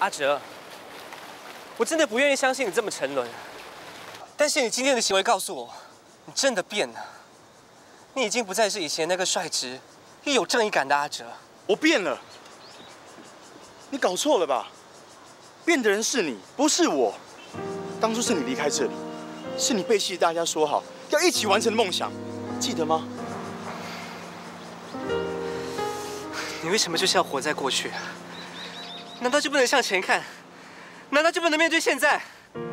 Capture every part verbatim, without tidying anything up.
阿哲，我真的不愿意相信你这么沉沦，但是你今天的行为告诉我，你真的变了。你已经不再是以前那个率直、又有正义感的阿哲。 我变了，你搞错了吧？变的人是你，不是我。当初是你离开这里，是你背弃大家说好要一起完成的梦想，记得吗？ 你为什么就是要活在过去？难道就不能向前看？难道就不能面对现在？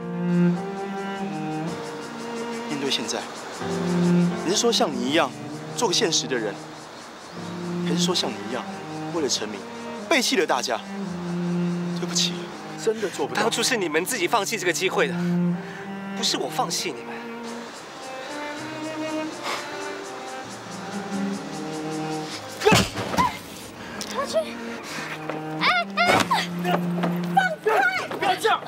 面对现在，你是说像你一样做个现实的人，还是说像你一样为了成名背弃了大家？对不起，真的做不到。 当初是你们自己放弃这个机会的，不是我放弃你们。 我去！哎哎，放开！ 不要这样！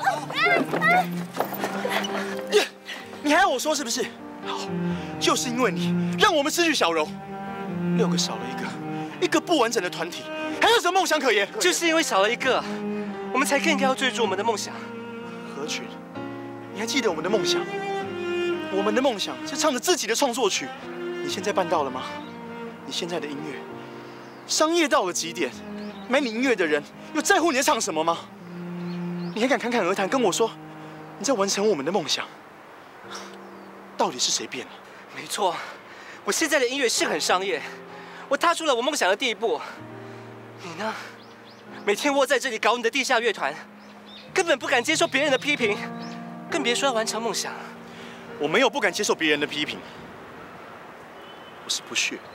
你你还要我说是不是？好，就是因为你让我们失去小柔，六个少了一个，一个不完整的团体，还有什么梦想可言？ 就是因为少了一个，我们才更应该要追逐我们的梦想。 何群，你还记得我们的梦想？我们的梦想是唱着自己的创作曲，你现在办到了吗？你现在的音乐，商业到了极点，买你音乐的人又在乎你在唱什么吗？你还敢侃侃而谈跟我说你在完成我们的梦想？到底是谁变了？ 没错，我现在的音乐是很商业，我踏出了我梦想的第一步。你呢？每天窝在这里搞你的地下乐团，根本不敢接受别人的批评，更别说要完成梦想。 我没有不敢接受别人的批评，我是不屑。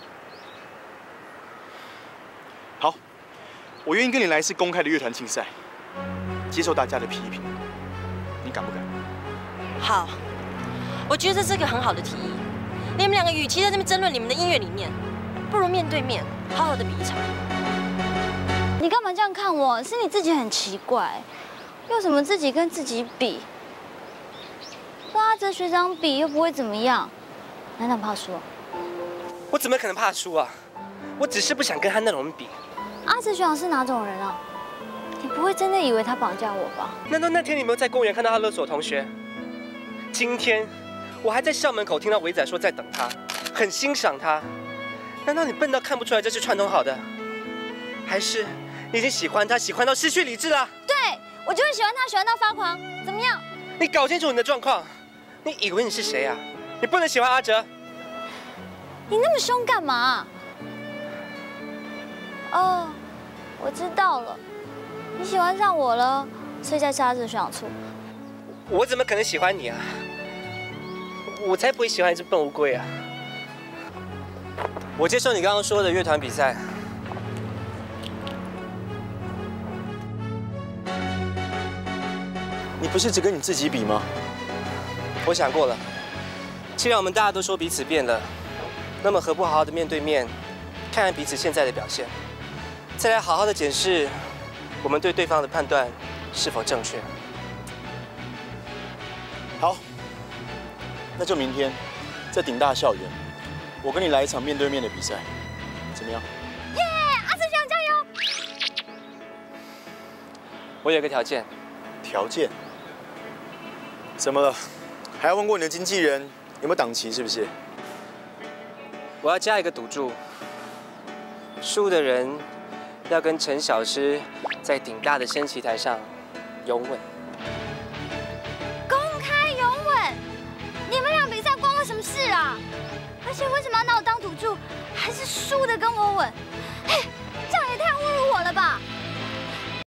好，我愿意跟你来一次公开的乐团竞赛，接受大家的批评，你敢不敢？ 好，我觉得这是个很好的提议。你们两个与其在这边争论你们的音乐理念，不如面对面好好的比一场。 你干嘛这样看我？是你自己很奇怪，有什么自己跟自己比？跟阿哲学长比又不会怎么样，难道怕输？ 我怎么可能怕输啊？我只是不想跟他那种人比。 阿哲学长是哪种人啊？你不会真的以为他绑架我吧？ 难道那天你没有在公园看到他勒索同学？今天我还在校门口听到伟仔说在等他，很欣赏他。难道你笨到看不出来这是串通好的？还是你已经喜欢他，喜欢到失去理智了？ 对，我就是喜欢他，喜欢到发狂。怎么样？ 你搞清楚你的状况。你以为你是谁啊？你不能喜欢阿哲。 你那么凶干嘛？哦，我知道了，你喜欢上我了，所以在吃阿哲学长醋。 我怎么可能喜欢你啊？我才不会喜欢一只笨乌龟啊！我接受你刚刚说的乐团比赛。 你不是只跟你自己比吗？ 我想过了，既然我们大家都说彼此变了，那么何不好好的面对面，看看彼此现在的表现，再来好好的检视我们对对方的判断是否正确。 好，那就明天在顶大校园，我跟你来一场面对面的比赛，怎么样？ 耶，阿哲学长加油！ 我有个条件。 条件？怎么了？还要问过你的经纪人有没有档期，是不是？ 我要加一个赌注，输的人要跟陈小诗在顶大的升旗台上拥吻。 公开拥吻？你们俩比赛关我什么事啊？而且为什么要拿我当赌注？还是输的跟我吻？